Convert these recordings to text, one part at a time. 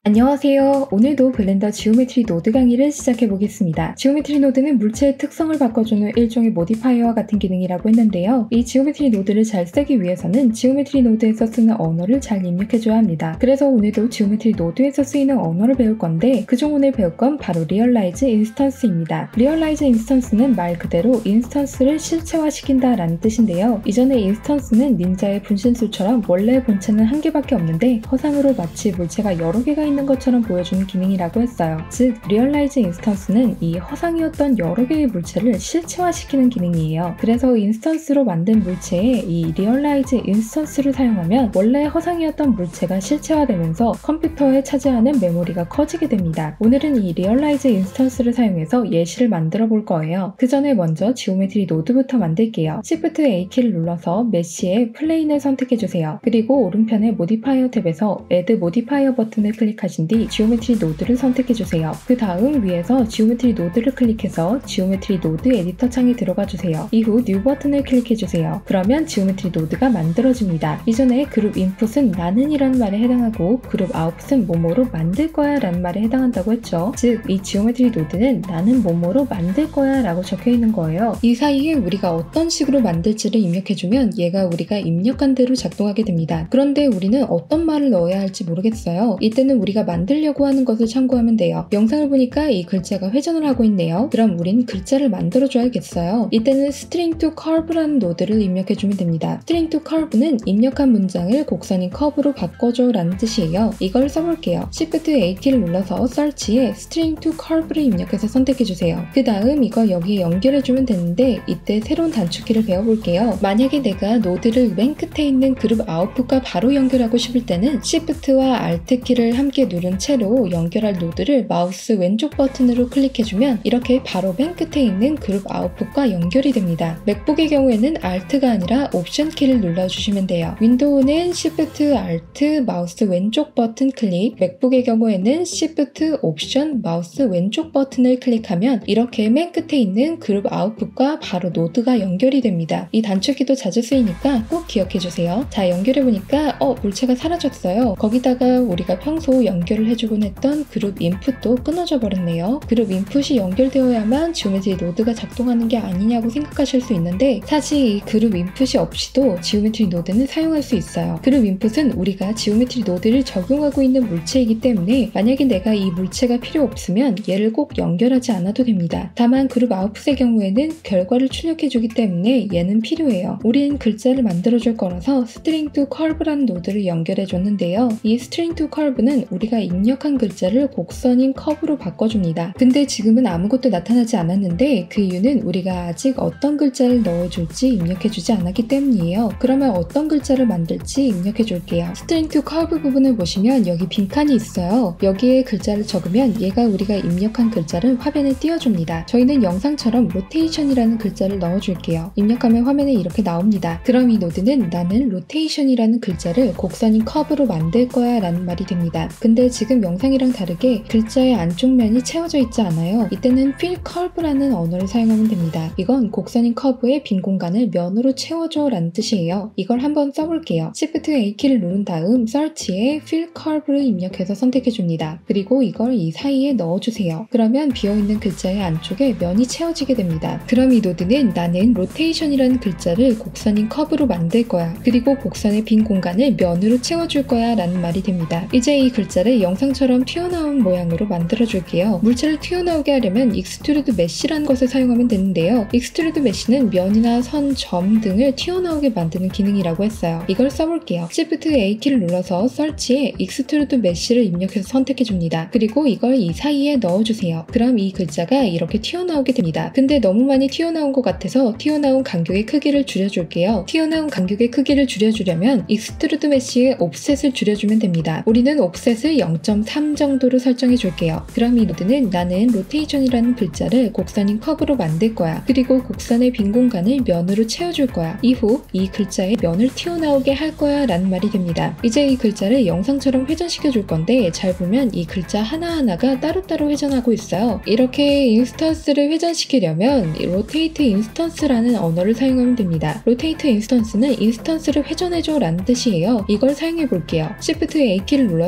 안녕하세요. 오늘도 블렌더 지오메트리 노드 강의를 시작해 보겠습니다. 지오메트리 노드는 물체의 특성을 바꿔주는 일종의 모디파이어와 같은 기능이라고 했는데요. 이 지오메트리 노드를 잘 쓰기 위해서는 지오메트리 노드에서 쓰는 언어를 잘 입력해줘야 합니다. 그래서 오늘도 지오메트리 노드에서 쓰이는 언어를 배울 건데 그중 오늘 배울 건 바로 리얼라이즈 인스턴스입니다. 리얼라이즈 인스턴스는 말 그대로 인스턴스를 실체화시킨다 라는 뜻인데요. 이전에 인스턴스는 닌자의 분신술처럼 원래 본체는 한 개밖에 없는데 허상으로 마치 물체가 여러 개가 있는 것처럼 보여주는 기능이라고 했어요. 즉, 리얼라이즈 인스턴스는 이 허상이었던 여러 개의 물체를 실체화시키는 기능이에요. 그래서 인스턴스로 만든 물체에 이 리얼라이즈 인스턴스를 사용하면 원래 허상이었던 물체가 실체화되면서 컴퓨터에 차지하는 메모리가 커지게 됩니다. 오늘은 이 리얼라이즈 인스턴스를 사용해서 예시를 만들어 볼 거예요. 그 전에 먼저 지오메트리 노드부터 만들게요. Shift A키를 눌러서 메쉬의 플레인을 선택해주세요. 그리고 오른편의 모디파이어 탭에서 Add 모디파이어 버튼을 클릭하신 뒤 지오메트리 노드를 선택해주세요. 그 다음 위에서 지오메트리 노드를 클릭해서 지오메트리 노드 에디터 창에 들어가주세요. 이후 뉴 버튼을 클릭해주세요. 그러면 지오메트리 노드가 만들어집니다. 이전에 그룹 인풋은 나는 이라는 말에 해당하고 그룹 아웃풋은 뭐뭐로 만들 거야 라는 말에 해당한다고 했죠. 즉, 이 지오메트리 노드는 나는 뭐뭐로 만들 거야 라고 적혀있는 거예요. 이 사이에 우리가 어떤 식으로 만들지를 입력해주면 얘가 우리가 입력한 대로 작동하게 됩니다. 그런데 우리는 어떤 말을 넣어야 할지 모르겠어요. 이때는 우리가 만들려고 하는 것을 참고하면 돼요. 영상을 보니까 이 글자가 회전을 하고 있네요. 그럼 우린 글자를 만들어줘야겠어요. 이때는 string to curve라는 노드를 입력해주면 됩니다. string to curve는 입력한 문장을 곡선인 커브로 바꿔줘 라는 뜻이에요. 이걸 써볼게요. Shift A키를 눌러서 search에 string to curve를 입력해서 선택해주세요. 그 다음 이걸 여기에 연결해주면 되는데 이때 새로운 단축키를 배워볼게요. 만약에 내가 노드를 맨 끝에 있는 그룹 아웃풋과 바로 연결하고 싶을 때는 Shift와 Alt키를 함께 누른 채로 연결할 노드를 마우스 왼쪽 버튼으로 클릭해주면 이렇게 바로 맨 끝에 있는 그룹 아웃풋과 연결이 됩니다. 맥북의 경우에는 Alt가 아니라 옵션 키를 눌러주시면 돼요. 윈도우는 Shift, Alt, 마우스 왼쪽 버튼 클릭, 맥북의 경우에는 Shift, 옵션, 마우스 왼쪽 버튼을 클릭하면 이렇게 맨 끝에 있는 그룹 아웃풋과 바로 노드가 연결이 됩니다. 이 단축키도 자주 쓰이니까 꼭 기억해주세요. 자, 연결해보니까 물체가 사라졌어요. 거기다가 우리가 평소 연결을 해주곤 했던 그룹 인풋도 끊어져 버렸네요. 그룹 인풋이 연결되어야만 지오메트리 노드가 작동하는 게 아니냐고 생각하실 수 있는데 사실 이 그룹 인풋이 없이도 지오메트리 노드는 사용할 수 있어요. 그룹 인풋은 우리가 지오메트리 노드를 적용하고 있는 물체이기 때문에 만약에 내가 이 물체가 필요 없으면 얘를 꼭 연결하지 않아도 됩니다. 다만 그룹 아웃풋의 경우에는 결과를 출력해주기 때문에 얘는 필요해요. 우린 글자를 만들어줄 거라서 string to curve라는 노드를 연결해줬는데요. 이 string to curve는 우리가 입력한 글자를 곡선인 커브로 바꿔줍니다. 근데 지금은 아무것도 나타나지 않았는데 그 이유는 우리가 아직 어떤 글자를 넣어줄지 입력해주지 않았기 때문이에요. 그러면 어떤 글자를 만들지 입력해줄게요. string to curve 부분을 보시면 여기 빈칸이 있어요. 여기에 글자를 적으면 얘가 우리가 입력한 글자를 화면에 띄워줍니다. 저희는 영상처럼 rotation이라는 글자를 넣어줄게요. 입력하면 화면에 이렇게 나옵니다. 그럼 이 노드는 나는 rotation이라는 글자를 곡선인 커브로 만들 거야 라는 말이 됩니다. 근데 지금 영상이랑 다르게 글자의 안쪽 면이 채워져 있지 않아요. 이때는 fill curve라는 언어를 사용하면 됩니다. 이건 곡선인 커브의 빈 공간을 면으로 채워줘 라는 뜻이에요. 이걸 한번 써볼게요. Shift A키를 누른 다음 search에 fill curve를 입력해서 선택해줍니다. 그리고 이걸 이 사이에 넣어주세요. 그러면 비어있는 글자의 안쪽에 면이 채워지게 됩니다. 그럼 이 노드는 나는 rotation이라는 글자를 곡선인 커브로 만들 거야. 그리고 곡선의 빈 공간을 면으로 채워줄 거야 라는 말이 됩니다. 이제 이 글자를 영상처럼 튀어나온 모양으로 만들어줄게요. 물체를 튀어나오게 하려면 Extrude Mesh라는 것을 사용하면 되는데요. Extrude Mesh는 면이나 선, 점 등을 튀어나오게 만드는 기능이라고 했어요. 이걸 써볼게요. Shift A키를 눌러서 search에 Extrude Mesh를 입력해서 선택해줍니다. 그리고 이걸 이 사이에 넣어주세요. 그럼 이 글자가 이렇게 튀어나오게 됩니다. 근데 너무 많이 튀어나온 것 같아서 튀어나온 간격의 크기를 줄여줄게요. 튀어나온 간격의 크기를 줄여주려면 Extrude Mesh의 offset을 줄여주면 됩니다. 우리는 offset을 0.3 정도로 설정해 줄게요. 그럼 이 노드는 나는 rotation이라는 글자를 곡선인 커브로 만들 거야. 그리고 곡선의 빈 공간을 면으로 채워줄 거야. 이후 이 글자의 면을 튀어나오게 할 거야 라는 말이 됩니다. 이제 이 글자를 영상처럼 회전시켜 줄 건데 잘 보면 이 글자 하나하나가 따로따로 회전하고 있어요. 이렇게 인스턴스를 회전시키려면 rotate instance라는 언어를 사용하면 됩니다. rotate instance는 인스턴스를 회전해줘 라는 뜻이에요. 이걸 사용해 볼게요. Shift A키를 눌러서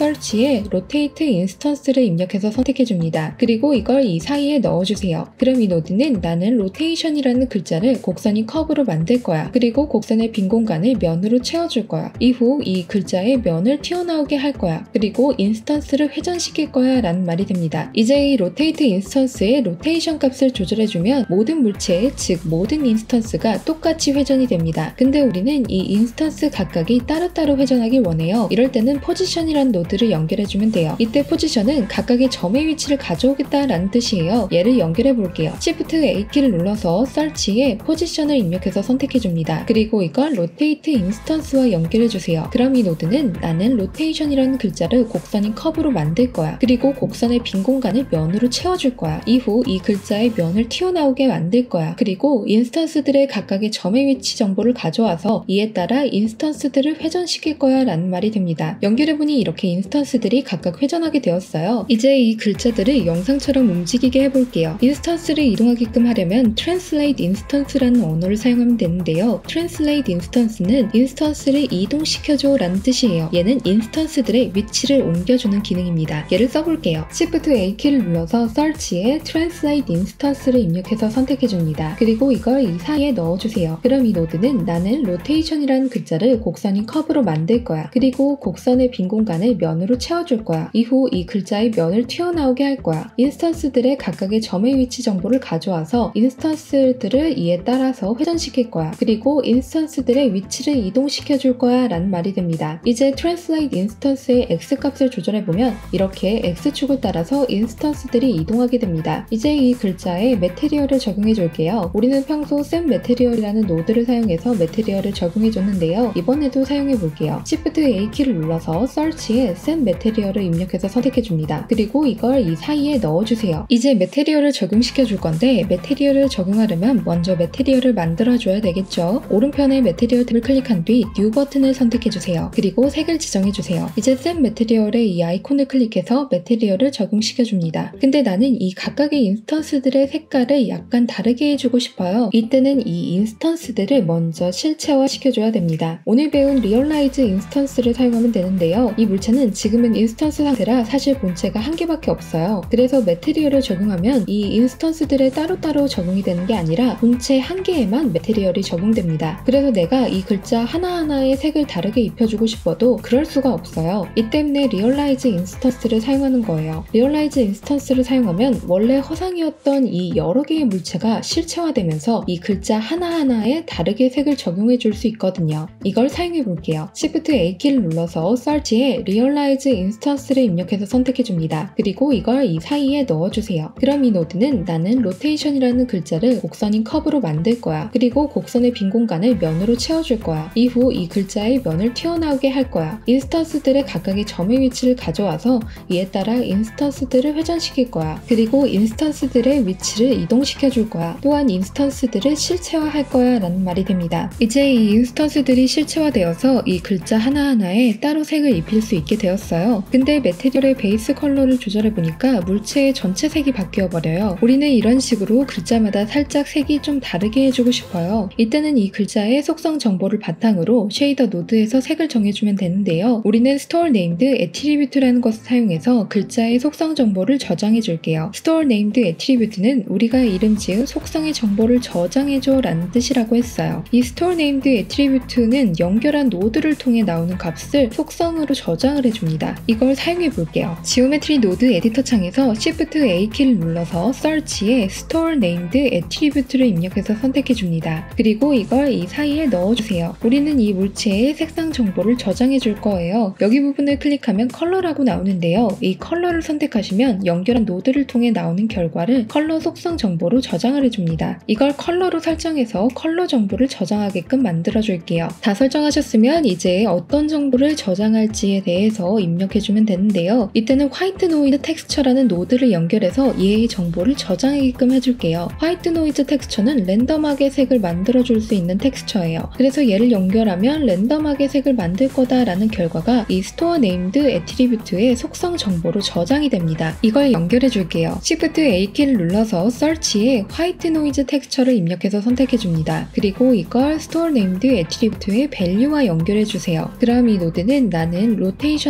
search에 rotate instance를 입력해서 선택해줍니다. 그리고 이걸 이 사이에 넣어주세요. 그럼 이 노드는 나는 rotation이라는 글자를 곡선인 커브로 만들 거야. 그리고 곡선의 빈 공간을 면으로 채워줄 거야. 이후 이 글자의 면을 튀어나오게 할 거야. 그리고 인스턴스를 회전시킬 거야 라는 말이 됩니다. 이제 이 rotate instance의 rotation 값을 조절해주면 모든 물체, 즉 모든 인스턴스가 똑같이 회전이 됩니다. 근데 우리는 이 인스턴스 각각이 따로따로 회전하길 원해요. 이럴 때는 포지션이라는 노드를 연결해주면 돼요. 이때 포지션은 각각의 점의 위치를 가져오겠다라는 뜻이에요. 얘를 연결해 볼게요. Shift A키를 눌러서 search에 포지션을 입력해서 선택해줍니다. 그리고 이걸 rotate instance와 연결해주세요. 그럼 이 노드는 나는 rotation이라는 글자를 곡선인 커브로 만들 거야. 그리고 곡선의 빈 공간을 면으로 채워줄 거야. 이후 이 글자의 면을 튀어나오게 만들 거야. 그리고 인스턴스들의 각각의 점의 위치 정보를 가져와서 이에 따라 인스턴스들을 회전시킬 거야 라는 말이 됩니다. 연결해보니 이렇게 인스턴스들이 각각 회전하게 되었어요. 이제 이 글자들을 영상처럼 움직이게 해볼게요. 인스턴스를 이동하게끔 하려면 translate instance라는 언어를 사용하면 되는데요. translate instance는 인스턴스를 이동시켜줘 라는 뜻이에요. 얘는 인스턴스들의 위치를 옮겨주는 기능입니다. 얘를 써볼게요. Shift A키를 눌러서 search에 translate instance를 입력해서 선택해줍니다. 그리고 이걸 이 사이에 넣어주세요. 그럼 이 노드는 나는 rotation이라는 글자를 곡선인 커브로 만들 거야. 그리고 곡선의 빈 공간을 면으로 채워줄 거야. 이후 이 글자의 면을 튀어나오게 할 거야. 인스턴스들의 각각의 점의 위치 정보를 가져와서 인스턴스들을 이에 따라서 회전시킬 거야. 그리고 인스턴스들의 위치를 이동시켜줄 거야 라는 말이 됩니다. 이제 translate instance의 x값을 조절해보면 이렇게 x축을 따라서 인스턴스들이 이동하게 됩니다. 이제 이 글자에 메테리얼을 적용해 줄게요. 우리는 평소 set 메테리얼이라는 노드를 사용해서 메테리얼을 적용해 줬는데요. 이번에도 사용해 볼게요. Shift A키를 눌러서 search에 set 메테리얼을 입력해서 선택해 줍니다. 그리고 이걸 이 사이에 넣어주세요. 이제 메테리얼을 적용시켜 줄 건데 메테리얼을 적용하려면 먼저 메테리얼을 만들어 줘야 되겠죠. 오른편에 메테리얼 탭을 클릭한 뒤 New 버튼을 선택해 주세요. 그리고 색을 지정해 주세요. 이제 set 메테리얼의 이 아이콘을 클릭해서 메테리얼을 적용시켜 줍니다. 근데 나는 이 각각의 인스턴스들의 색깔을 약간 다르게 해주고 싶어요. 이때는 이 인스턴스들을 먼저 실체화 시켜줘야 됩니다. 오늘 배운 리얼라이즈 인스턴스를 사용하면 되는데요. 이 물체는 지금은 인스턴스 상태라 사실 본체가 한 개밖에 없어요. 그래서 메테리얼을 적용하면 이 인스턴스들에 따로따로 적용이 되는 게 아니라 본체 한 개에만 메테리얼이 적용됩니다. 그래서 내가 이 글자 하나하나의 색을 다르게 입혀주고 싶어도 그럴 수가 없어요. 이 때문에 리얼라이즈 인스턴스를 사용하는 거예요. 리얼라이즈 인스턴스를 사용하면 원래 허상이었던 이 여러 개의 물체가 실체화되면서 이 글자 하나하나에 다르게 색을 적용해 줄 수 있거든요. 이걸 사용해 볼게요. Shift A키를 눌러서 search에 Realize Instance를 입력해서 선택해 줍니다. 그리고 이걸 이 사이에 넣어주세요. 그럼 이 노드는 나는 Rotation이라는 글자를 곡선인 커브로 만들 거야. 그리고 곡선의 빈 공간을 면으로 채워줄 거야. 이후 이 글자의 면을 튀어나오게 할 거야. 인스턴스들의 각각의 점의 위치를 가져와서 이에 따라 인스턴스들을 회전시킬 거야. 그리고 인스턴스들의 위치를 이동시켜 줄 거야. 또한 인스턴스들을 실체화할 거야 라는 말이 됩니다. 이제 이 인스턴스들이 실체화되어서 이 글자 하나하나에 따로 색을 입힐 수 있게 되었어요. 근데 메테리얼의 베이스 컬러를 조절해보니까 물체의 전체 색이 바뀌어 버려요. 우리는 이런 식으로 글자마다 살짝 색이 좀 다르게 해주고 싶어요. 이때는 이 글자의 속성 정보를 바탕으로 쉐이더 노드에서 색을 정해주면 되는데요. 우리는 store named attribute라는 것을 사용해서 글자의 속성 정보를 저장해 줄게요. store named attribute는 우리가 이름 지은 속성의 정보를 저장해줘 라는 뜻이라고 했어요. 이 store named attribute는 연결한 노드를 통해 나오는 값을 속성으로 저장을 해줍니다. 이걸 사용해 볼게요. 지오메트리 노드 에디터 창에서 Shift A키를 눌러서 search에 store named attribute를 입력해서 선택해 줍니다. 그리고 이걸 이 사이에 넣어주세요. 우리는 이 물체의 색상 정보를 저장해 줄 거예요. 여기 부분을 클릭하면 컬러라고 나오는데요. 이 컬러를 선택하시면 연결한 노드를 통해 나오는 결과를 컬러 속성 정보로 저장을 해줍니다. 이걸 컬러로 설정해서 컬러 정보를 저장하게끔 만들어 줄게요. 다 설정하셨으면 이제 어떤 정보를 저장할지에 대해서 입력해주면 되는데요. 이때는 화이트 노이즈 텍스처라는 노드를 연결해서 얘의 정보를 저장하게끔 해줄게요. 화이트 노이즈 텍스처는 랜덤하게 색을 만들어줄 수 있는 텍스처예요. 그래서 얘를 연결하면 랜덤하게 색을 만들 거다라는 결과가 이 store named attribute의 속성 정보로 저장이 됩니다. 이걸 연결해 줄게요. Shift A키를 눌러서 search에 화이트 노이즈 텍스처를 입력해서 선택해 줍니다. 그리고 이걸 store named attribute의 value와 연결해 주세요. 그럼 이 노드는 나는 rotation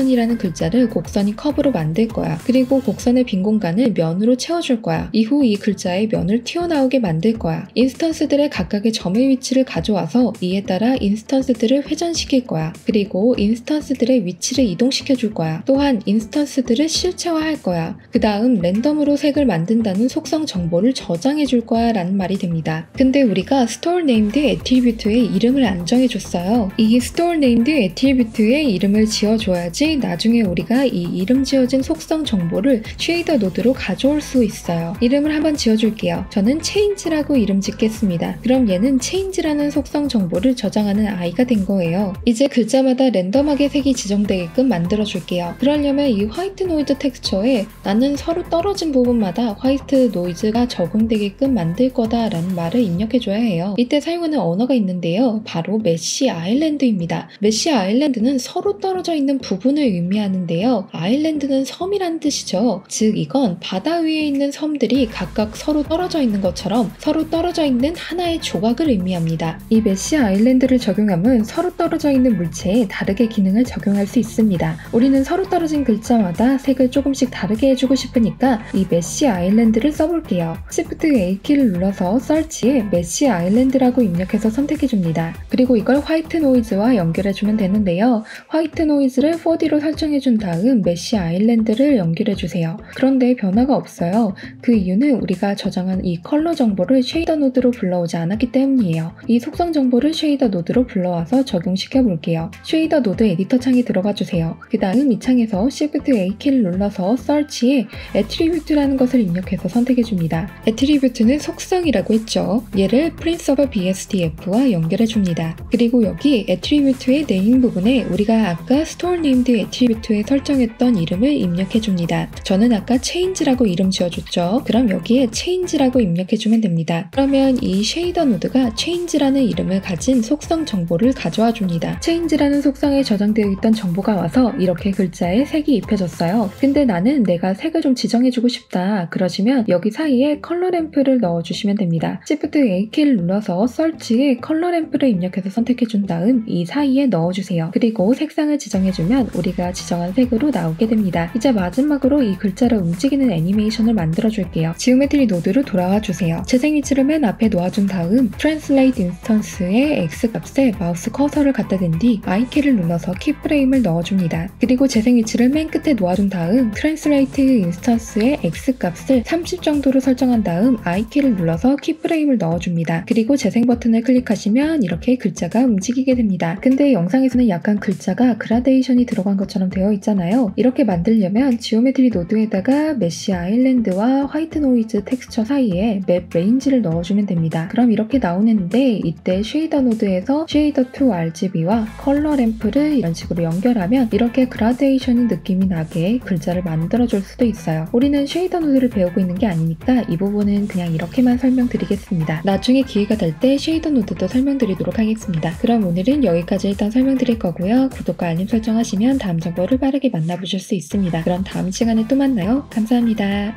애니메이션이라는 글자를 곡선인 커브로 만들 거야. 그리고 곡선의 빈 공간을 면으로 채워줄 거야. 이후 이 글자에 면을 튀어나오게 만들 거야. 인스턴스들의 각각의 점의 위치를 가져와서 이에 따라 인스턴스들을 회전시킬 거야. 그리고 인스턴스들의 위치를 이동시켜 줄 거야. 또한 인스턴스들을 실체화할 거야. 그 다음 랜덤으로 색을 만든다는 속성 정보를 저장해 줄 거야 라는 말이 됩니다. 근데 우리가 store named attribute에 이름을 안 정해줬어요. 이 store named attribute에 이름을 지어줘야지 나중에 우리가 이 이름 지어진 속성 정보를 쉐이더 노드로 가져올 수 있어요. 이름을 한번 지어줄게요. 저는 change라고 이름 짓겠습니다. 그럼 얘는 change라는 속성 정보를 저장하는 아이가 된 거예요. 이제 글자마다 랜덤하게 색이 지정되게끔 만들어줄게요. 그러려면 이 화이트 노이즈 텍스처에 나는 서로 떨어진 부분마다 화이트 노이즈가 적용되게끔 만들 거다 라는 말을 입력해줘야 해요. 이때 사용하는 언어가 있는데요. 바로 메쉬 아일랜드입니다. 메쉬 아일랜드는 서로 떨어져 있는 부분을 의미하는데요. 아일랜드는 섬이란 뜻이죠. 즉 이건 바다 위에 있는 섬들이 각각 서로 떨어져 있는 것처럼 서로 떨어져 있는 하나의 조각을 의미합니다. 이 메쉬 아일랜드를 적용하면 서로 떨어져 있는 물체에 다르게 기능을 적용할 수 있습니다. 우리는 서로 떨어진 글자마다 색을 조금씩 다르게 해주고 싶으니까 이 메쉬 아일랜드를 써볼게요. Shift A키를 눌러서 서치에 메쉬 아일랜드라고 입력해서 선택해줍니다. 그리고 이걸 화이트 노이즈와 연결해주면 되는데요. 화이트 노이즈를 4D로 설정해준 다음 메쉬 아일랜드를 연결해주세요. 그런데 변화가 없어요. 그 이유는 우리가 저장한 이 컬러 정보를 쉐이더 노드로 불러오지 않았기 때문이에요. 이 속성 정보를 쉐이더 노드로 불러와서 적용시켜 볼게요. 쉐이더 노드 에디터 창에 들어가 주세요. 그 다음 이 창에서 Shift A키를 눌러서 서치에 Attribute라는 것을 입력해서 선택해줍니다. Attribute는 속성이라고 했죠. 얘를 Prince of BSDF와 연결해줍니다. 그리고 여기 Attribute의 name 부분에 우리가 아까 Store Named Attribute에 설정했던 이름을 입력해줍니다. 저는 아까 Change라고 이름 지어줬죠. 그럼 여기에 Change라고 입력해주면 됩니다. 그러면 이 쉐이더 노드가 Change라는 이름을 가진 속성 정보를 가져와 줍니다. Change라는 속성에 저장되어 있던 정보가 와서 이렇게 글자에 색이 입혀졌어요. 근데 나는 내가 색을 좀 지정해주고 싶다. 그러시면 여기 사이에 컬러 램프를 넣어주시면 됩니다. Shift A키를 눌러서 서치에 컬러 램프를 입력해서 선택해준 다음 이 사이에 넣어주세요. 그리고 색상을 지정해주면 우리가 지정한 색으로 나오게 됩니다. 이제 마지막으로 이 글자를 움직이는 애니메이션을 만들어줄게요. 지오메트리 노드로 돌아와 주세요. 재생 위치를 맨 앞에 놓아준 다음 Translate 인스턴스의 X값에 마우스 커서를 갖다 댄 뒤 I키를 눌러서 키프레임을 넣어줍니다. 그리고 재생 위치를 맨 끝에 놓아준 다음 Translate 인스턴스의 X값을 30 정도로 설정한 다음 I키를 눌러서 키프레임을 넣어줍니다. 그리고 재생 버튼을 클릭하시면 이렇게 글자가 움직이게 됩니다. 근데 영상에서는 약간 글자가 그라데이션이 들어간 것처럼 되어 있잖아요. 이렇게 만들려면 지오메트리 노드에다가 메쉬 아일랜드와 화이트 노이즈 텍스처 사이에 맵 레인지를 넣어주면 됩니다. 그럼 이렇게 나오는데 이때 쉐이더 노드에서 쉐이더 to RGB와 컬러 램프를 이런 식으로 연결하면 이렇게 그라데이션이 느낌이 나게 글자를 만들어줄 수도 있어요. 우리는 쉐이더 노드를 배우고 있는 게 아니니까 이 부분은 그냥 이렇게만 설명드리겠습니다. 나중에 기회가 될 때 쉐이더 노드도 설명드리도록 하겠습니다. 그럼 오늘은 여기까지 일단 설명드릴 거고요. 구독과 알림 설정하시면 다음 정보를 빠르게 만나보실 수 있습니다. 그럼 다음 시간에 또 만나요. 감사합니다.